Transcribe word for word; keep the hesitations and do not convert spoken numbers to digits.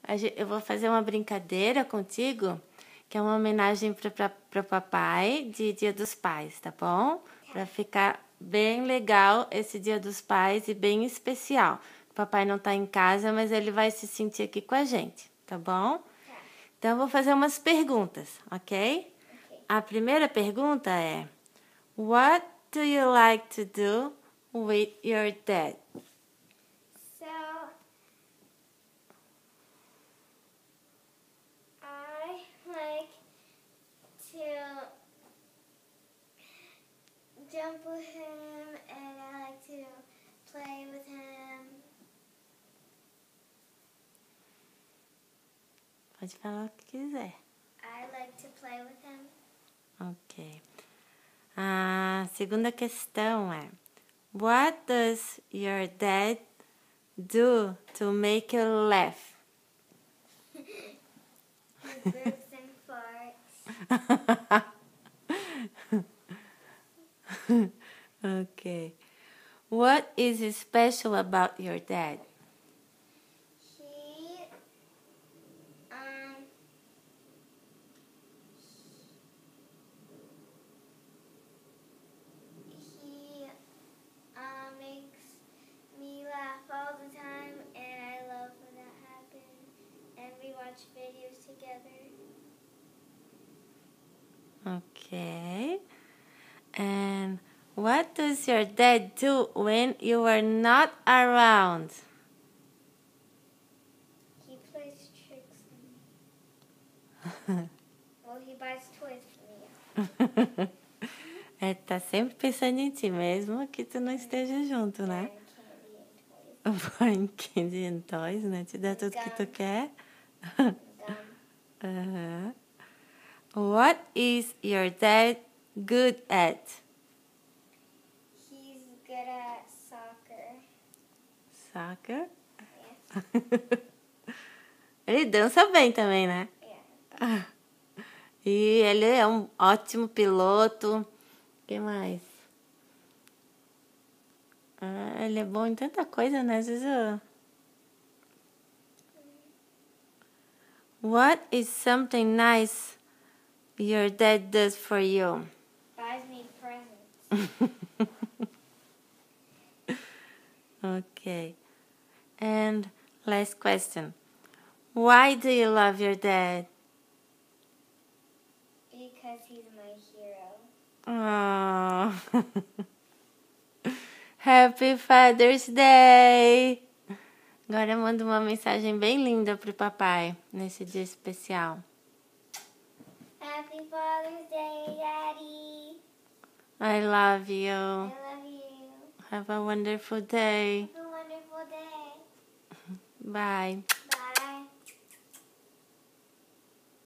a gen- eu vou fazer uma brincadeira contigo, que é uma homenagem para o papai de Dia dos Pais, tá bom? Para ficar bem legal esse Dia dos Pais e bem especial. O papai não tá em casa, mas ele vai se sentir aqui com a gente, tá bom? Tá. Então, eu vou fazer umas perguntas, ok? Ok. A primeira pergunta é: What do you like to do with your dad? So, I like to jump with him and I like to play with him. Pode falar o que quiser. I like to play with him. Ok. A segunda questão é: What does your dad do to make you laugh? He burps and farts. Ok. What is special about your dad? He, um, he, uh, makes me laugh all the time, and I love when that happens. And we watch videos together. Okay. And what does your dad do when you are not around? He plays tricks on me. Well, he buys toys for me. É, tá sempre pensando em ti, mesmo que tu não esteja junto, né? And candy and toys. Candy and toys, né? Te dá tudo que tu quer. Gum. Uhum. What is your dad good at? He's good at soccer. Soccer? Yeah. Ele dança bem também, né? Yeah. E ele é um ótimo piloto. O que mais? Ah, ele é bom em tanta coisa, né, Zuzu? What is something nice your dad does for you? Buys me presents. Okay. And last question. Why do you love your dad? Because he's my hero. Oh. Happy Father's Day! Agora eu mando uma mensagem bem linda pro papai nesse dia especial. Happy Father's Day, Daddy. I love you. I love you. Have a wonderful day. Have a wonderful day. Bye.